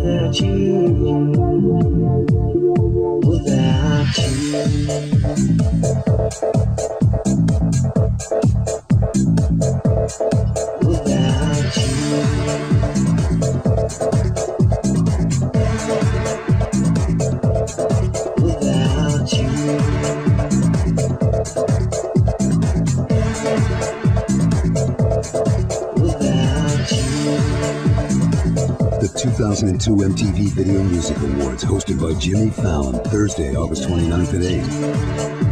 without you, without The 2002 MTV Video Music Awards, hosted by Jimmy Fallon, Thursday, August 29th at 8.